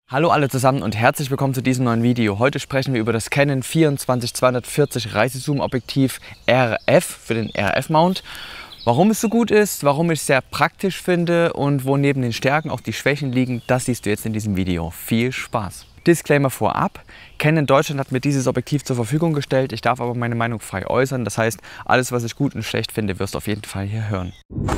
Hallo alle zusammen und herzlich willkommen zu diesem neuen Video. Heute sprechen wir über das Canon 24-240 Reisezoom-Objektiv RF für den RF-Mount. Warum es so gut ist, warum ich es sehr praktisch finde und wo neben den Stärken auch die Schwächen liegen, das siehst du jetzt in diesem Video. Viel Spaß! Disclaimer vorab, Canon Deutschland hat mir dieses Objektiv zur Verfügung gestellt. Ich darf aber meine Meinung frei äußern. Das heißt, alles was ich gut und schlecht finde, wirst du auf jeden Fall hier hören.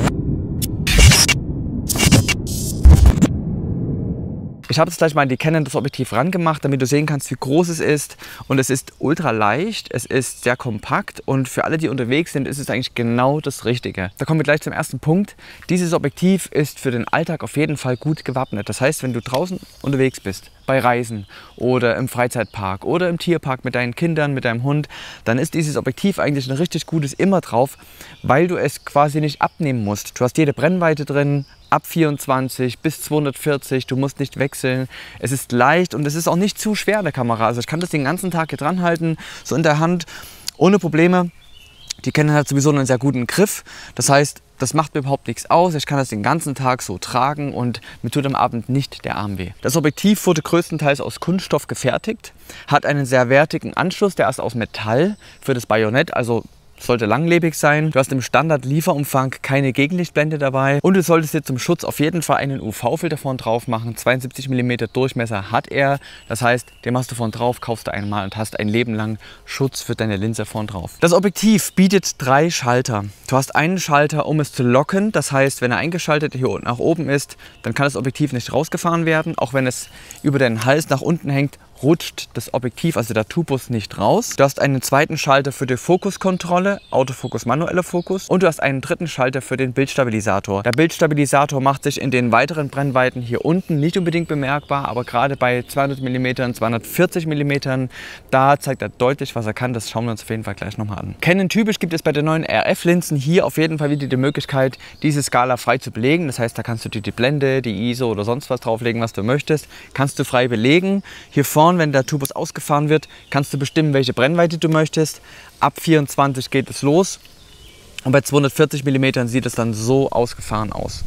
Ich habe jetzt gleich mal an die Canon das Objektiv rangemacht, damit du sehen kannst, wie groß es ist. Und es ist ultra leicht, es ist sehr kompakt und für alle, die unterwegs sind, ist es eigentlich genau das Richtige. Da kommen wir gleich zum ersten Punkt. Dieses Objektiv ist für den Alltag auf jeden Fall gut gewappnet. Das heißt, wenn du draußen unterwegs bist, bei Reisen oder im Freizeitpark oder im Tierpark mit deinen Kindern, mit deinem Hund, dann ist dieses Objektiv eigentlich ein richtig gutes Immer drauf, weil du es quasi nicht abnehmen musst. Du hast jede Brennweite drin, ab 24 bis 240, du musst nicht wechseln. Es ist leicht und es ist auch nicht zu schwer, der Kamera. Also ich kann das den ganzen Tag hier dran halten, so in der Hand, ohne Probleme. Die Canon hat sowieso einen sehr guten Griff. Das heißt, das macht mir überhaupt nichts aus. Ich kann das den ganzen Tag so tragen und mir tut am Abend nicht der Arm weh. Das Objektiv wurde größtenteils aus Kunststoff gefertigt, hat einen sehr wertigen Anschluss, der ist aus Metall für das Bajonett, also sollte langlebig sein. Du hast im Standard-Lieferumfang keine Gegenlichtblende dabei und du solltest dir zum Schutz auf jeden Fall einen UV-Filter vorn drauf machen. 72 mm Durchmesser hat er. Das heißt, den machst du vorn drauf, kaufst du einmal und hast ein Leben lang Schutz für deine Linse vorn drauf. Das Objektiv bietet 3 Schalter. Du hast einen Schalter, um es zu locken. Das heißt, wenn er eingeschaltet hier unten nach oben ist, dann kann das Objektiv nicht rausgefahren werden. Auch wenn es über deinen Hals nach unten hängt, rutscht das Objektiv, also der Tubus, nicht raus. Du hast einen zweiten Schalter für die Fokuskontrolle, Autofokus, manueller Fokus, und du hast einen dritten Schalter für den Bildstabilisator. Der Bildstabilisator macht sich in den weiteren Brennweiten hier unten nicht unbedingt bemerkbar, aber gerade bei 200 mm, 240 mm, da zeigt er deutlich, was er kann. Das schauen wir uns auf jeden Fall gleich nochmal an. Canon-typisch gibt es bei den neuen RF-Linsen hier auf jeden Fall wieder die Möglichkeit, diese Skala frei zu belegen. Das heißt, da kannst du dir die Blende, die ISO oder sonst was drauflegen, was du möchtest. Kannst du frei belegen. Hier vorne, wenn der Tubus ausgefahren wird, kannst du bestimmen, welche Brennweite du möchtest. Ab 24 geht es los und bei 240 mm sieht es dann so ausgefahren aus.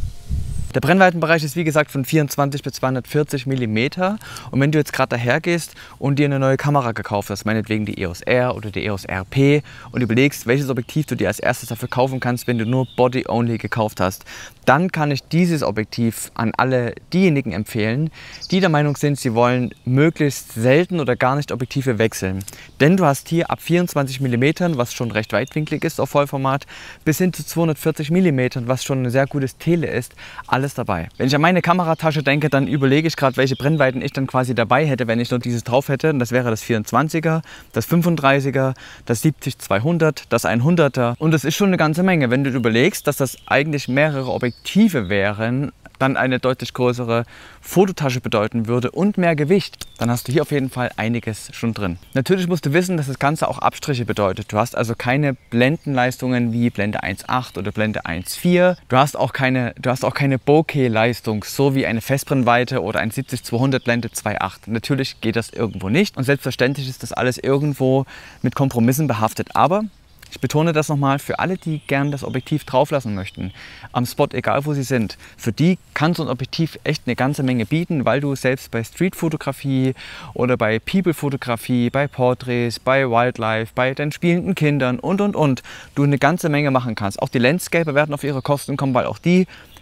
Der Brennweitenbereich ist wie gesagt von 24 bis 240 mm und wenn du jetzt gerade daher gehst und dir eine neue Kamera gekauft hast, meinetwegen die EOS R oder die EOS RP, und überlegst, welches Objektiv du dir als erstes dafür kaufen kannst, wenn du nur Body-Only gekauft hast, dann kann ich dieses Objektiv an alle diejenigen empfehlen, die der Meinung sind, sie wollen möglichst selten oder gar nicht Objektive wechseln. Denn du hast hier ab 24 mm, was schon recht weitwinklig ist auf Vollformat, bis hin zu 240 mm, was schon ein sehr gutes Tele ist, alles dabei. Wenn ich an meine Kameratasche denke, dann überlege ich gerade, welche Brennweiten ich dann quasi dabei hätte, wenn ich nur dieses drauf hätte. Und das wäre das 24er, das 35er, das 70-200, das 100er. Und das ist schon eine ganze Menge. Wenn du überlegst, dass das eigentlich mehrere Objektive wären, dann eine deutlich größere Fototasche bedeuten würde und mehr Gewicht, dann hast du hier auf jeden Fall einiges schon drin. Natürlich musst du wissen, dass das Ganze auch Abstriche bedeutet. Du hast also keine Blendenleistungen wie Blende 1.8 oder Blende 1.4. Du hast auch keine Bokeh-Leistung, so wie eine Festbrennweite oder ein 70-200 Blende 2.8. Natürlich geht das irgendwo nicht und selbstverständlich ist das alles irgendwo mit Kompromissen behaftet. Aber ich betone das nochmal, für alle, die gern das Objektiv drauf lassen möchten, am Spot, egal wo sie sind, für die kann so ein Objektiv echt eine ganze Menge bieten, weil du selbst bei Streetfotografie oder bei People-Fotografie, bei Porträts, bei Wildlife, bei den spielenden Kindern und du eine ganze Menge machen kannst. Auch die Landscaper werden auf ihre Kosten kommen, weil auch die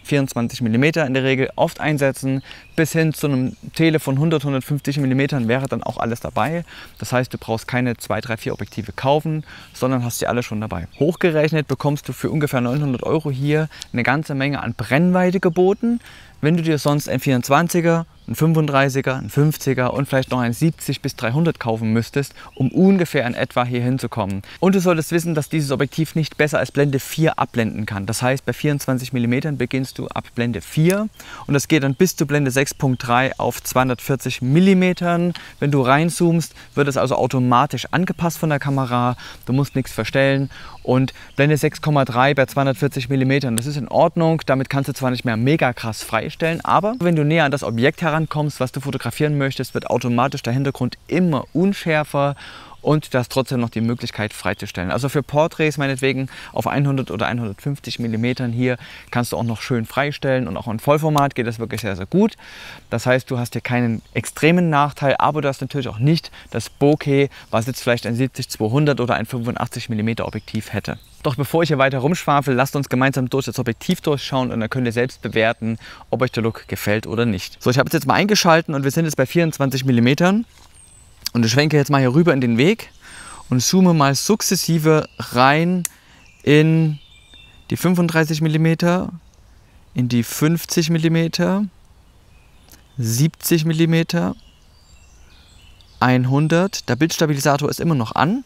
24 mm in der Regel oft einsetzen, bis hin zu einem Tele von 100-150 mm wäre dann auch alles dabei. Das heißt, du brauchst keine 2, 3, 4 Objektive kaufen, sondern hast sie alle schon dabei. Hochgerechnet bekommst du für ungefähr 900 € hier eine ganze Menge an Brennweite geboten. Wenn du dir sonst ein 24er, ein 35er, ein 50er und vielleicht noch ein 70 bis 300 kaufen müsstest, um ungefähr in etwa hier hinzukommen. Und du solltest wissen, dass dieses Objektiv nicht besser als Blende 4 abblenden kann. Das heißt, bei 24 mm beginnst du ab Blende 4 und das geht dann bis zu Blende 6.3 auf 240 mm. Wenn du reinzoomst, wird es also automatisch angepasst von der Kamera. Du musst nichts verstellen. Und Blende 6.3 bei 240 mm, das ist in Ordnung. Damit kannst du zwar nicht mehr mega krass freistellen, aber wenn du näher an das Objekt herankommst, was du fotografieren möchtest, wird automatisch der Hintergrund immer unschärfer und du hast trotzdem noch die Möglichkeit freizustellen. Also für Porträts meinetwegen auf 100 oder 150 mm hier kannst du auch noch schön freistellen und auch in Vollformat geht das wirklich sehr, sehr gut. Das heißt, du hast hier keinen extremen Nachteil, aber du hast natürlich auch nicht das Bokeh, was jetzt vielleicht ein 70-200 oder ein 85 mm Objektiv hätte. Doch bevor ich hier weiter rumschwafel, lasst uns gemeinsam durch das Objektiv durchschauen und dann könnt ihr selbst bewerten, ob euch der Look gefällt oder nicht. So, ich habe es jetzt mal eingeschalten und wir sind jetzt bei 24 mm und ich schwenke jetzt mal hier rüber in den Weg und zoome mal sukzessive rein in die 35 mm, in die 50 mm, 70 mm, 100. Der Bildstabilisator ist immer noch an.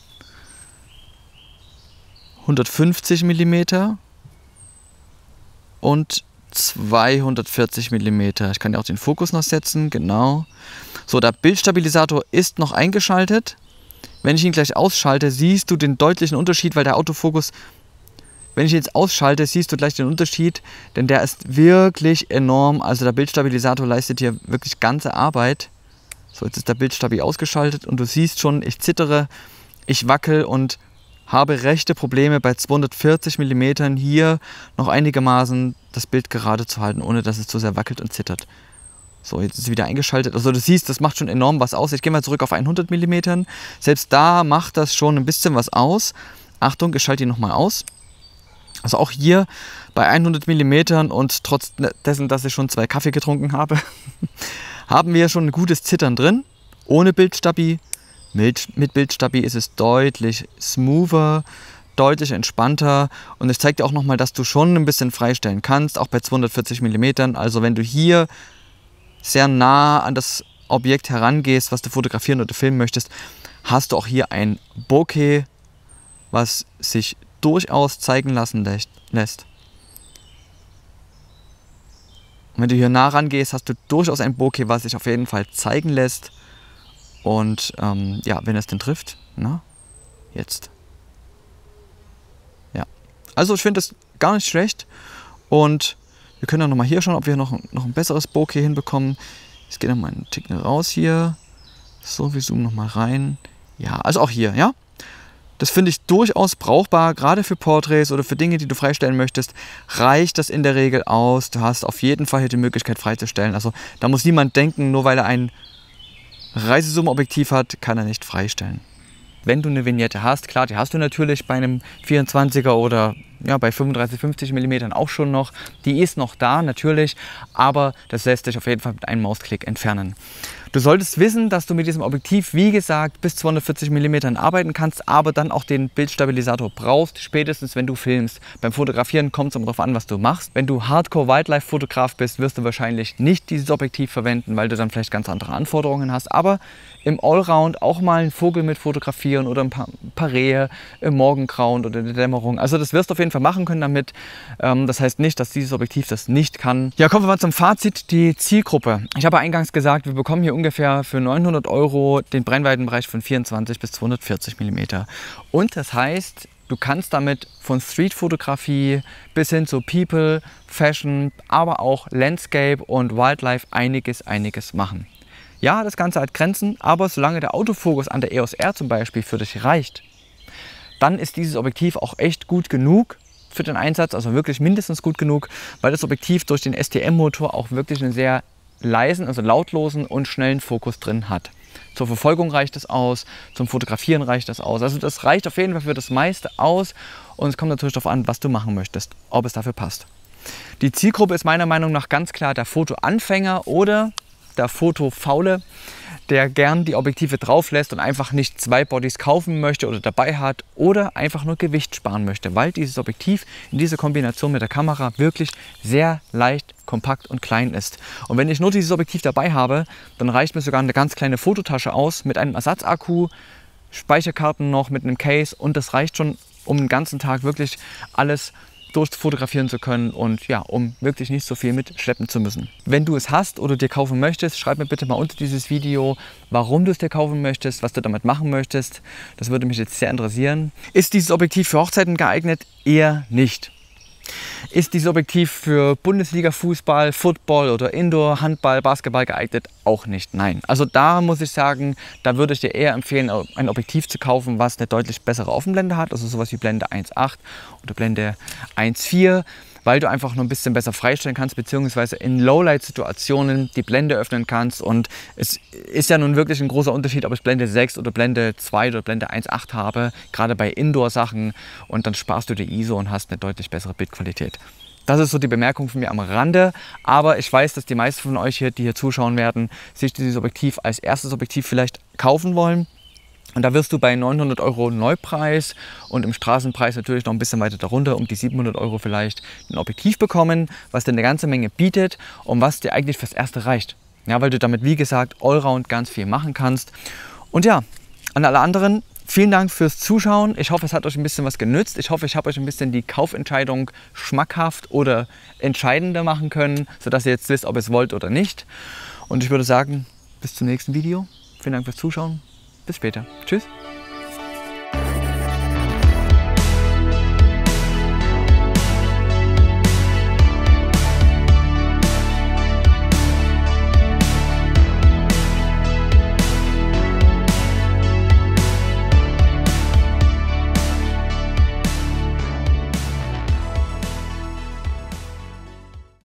150 mm und 240 mm. Ich kann ja auch den Fokus noch setzen, genau. So, der Bildstabilisator ist noch eingeschaltet. Wenn ich ihn gleich ausschalte, siehst du den deutlichen Unterschied, weil der Autofokus, wenn ich ihn jetzt ausschalte, siehst du gleich den Unterschied, denn der ist wirklich enorm. Also der Bildstabilisator leistet hier wirklich ganze Arbeit. So, jetzt ist der Bildstabi ausgeschaltet und du siehst schon, ich zittere, ich wackel und habe rechte Probleme bei 240 mm hier noch einigermaßen das Bild gerade zu halten, ohne dass es zu sehr wackelt und zittert. So, jetzt ist es wieder eingeschaltet. Also du siehst, das macht schon enorm was aus. Ich gehe mal zurück auf 100 mm. Selbst da macht das schon ein bisschen was aus. Achtung, ich schalte ihn nochmal aus. Also auch hier bei 100 mm und trotz dessen, dass ich schon 2 Kaffee getrunken habe, haben wir schon ein gutes Zittern drin. Ohne Bildstabi. Mit Bildstabi ist es deutlich smoother, deutlich entspannter und es zeigt dir auch nochmal, dass du schon ein bisschen freistellen kannst, auch bei 240 mm. Also wenn du hier sehr nah an das Objekt herangehst, was du fotografieren oder filmen möchtest, hast du auch hier ein Bokeh, was sich durchaus zeigen lassen lässt. Und wenn du hier nah rangehst, hast du durchaus ein Bokeh, was sich auf jeden Fall zeigen lässt. Und ja, wenn es denn trifft, na, jetzt. Ja, also ich finde das gar nicht schlecht. Und wir können dann nochmal hier schauen, ob wir noch ein besseres Bokeh hinbekommen. Ich gehe dann mal einen Ticken raus hier. So, wir zoomen nochmal rein. Ja, also auch hier, ja. Das finde ich durchaus brauchbar, gerade für Porträts oder für Dinge, die du freistellen möchtest, reicht das in der Regel aus. Du hast auf jeden Fall hier die Möglichkeit freizustellen. Also da muss niemand denken, nur weil er ein Reisezoom-Objektiv hat, kann er nicht freistellen. Wenn du eine Vignette hast, klar, die hast du natürlich bei einem 24er oder ja, bei 35, 50 mm auch schon noch. Die ist noch da, natürlich, aber das lässt sich auf jeden Fall mit einem Mausklick entfernen. Du solltest wissen, dass du mit diesem Objektiv, wie gesagt, bis 240 mm arbeiten kannst, aber dann auch den Bildstabilisator brauchst, spätestens wenn du filmst. Beim Fotografieren kommt es immer darauf an, was du machst. Wenn du Hardcore-Wildlife-Fotograf bist, wirst du wahrscheinlich nicht dieses Objektiv verwenden, weil du dann vielleicht ganz andere Anforderungen hast. Aber im Allround auch mal einen Vogel mit fotografieren oder ein paar Rehe im Morgengrauen oder in der Dämmerung. Also das wirst du auf jeden Fall machen können damit. Das heißt nicht, dass dieses Objektiv das nicht kann. Ja, kommen wir mal zum Fazit, die Zielgruppe. Ich habe eingangs gesagt, wir bekommen hier ungefähr für 900 € den Brennweitenbereich von 24 bis 240 mm. Und das heißt, du kannst damit von Streetfotografie bis hin zu People, Fashion, aber auch Landscape und Wildlife einiges machen. Ja, das Ganze hat Grenzen, aber solange der Autofokus an der EOS R zum Beispiel für dich reicht, dann ist dieses Objektiv auch echt gut genug für den Einsatz, also wirklich mindestens gut genug, weil das Objektiv durch den STM-Motor auch wirklich einen sehr leisen, also lautlosen und schnellen Fokus drin hat. Zur Verfolgung reicht es aus, zum Fotografieren reicht das aus. Also das reicht auf jeden Fall für das meiste aus und es kommt natürlich darauf an, was du machen möchtest, ob es dafür passt. Die Zielgruppe ist meiner Meinung nach ganz klar der Fotoanfänger oder der Fotofaule, der gern die Objektive drauf lässt und einfach nicht 2 Bodies kaufen möchte oder dabei hat oder einfach nur Gewicht sparen möchte, weil dieses Objektiv in dieser Kombination mit der Kamera wirklich sehr leicht, kompakt und klein ist. Und wenn ich nur dieses Objektiv dabei habe, dann reicht mir sogar eine ganz kleine Fototasche aus mit einem Ersatzakku, Speicherkarten noch mit einem Case und das reicht schon, um den ganzen Tag wirklich alles durchfotografieren zu können und ja, um wirklich nicht so viel mitschleppen zu müssen. Wenn du es hast oder dir kaufen möchtest, schreib mir bitte mal unter dieses Video, warum du es dir kaufen möchtest, was du damit machen möchtest. Das würde mich jetzt sehr interessieren. Ist dieses Objektiv für Hochzeiten geeignet? Eher nicht. Ist dieses Objektiv für Bundesliga-Fußball, Football oder Indoor, Handball, Basketball geeignet? Auch nicht, nein. Also da muss ich sagen, da würde ich dir eher empfehlen, ein Objektiv zu kaufen, was eine deutlich bessere Offenblende hat, also sowas wie Blende 1.8 oder Blende 1.4, weil du einfach noch ein bisschen besser freistellen kannst, beziehungsweise in Lowlight-Situationen die Blende öffnen kannst. Und es ist ja nun wirklich ein großer Unterschied, ob ich Blende 6 oder Blende 2 oder Blende 1.8 habe, gerade bei Indoor-Sachen. Und dann sparst du die ISO und hast eine deutlich bessere Bildqualität. Das ist so die Bemerkung von mir am Rande, aber ich weiß, dass die meisten von euch hier, die hier zuschauen werden, sich dieses Objektiv als erstes Objektiv vielleicht kaufen wollen. Und da wirst du bei 900 € Neupreis und im Straßenpreis natürlich noch ein bisschen weiter darunter, um die 700 € vielleicht, ein Objektiv bekommen, was dir eine ganze Menge bietet und was dir eigentlich fürs Erste reicht. Ja, weil du damit, wie gesagt, allround ganz viel machen kannst. Und ja, an alle anderen, vielen Dank fürs Zuschauen. Ich hoffe, es hat euch ein bisschen was genützt. Ich hoffe, ich habe euch ein bisschen die Kaufentscheidung schmackhaft oder entscheidender machen können, sodass ihr jetzt wisst, ob ihr es wollt oder nicht. Und ich würde sagen, bis zum nächsten Video. Vielen Dank fürs Zuschauen. Bis später. Tschüss.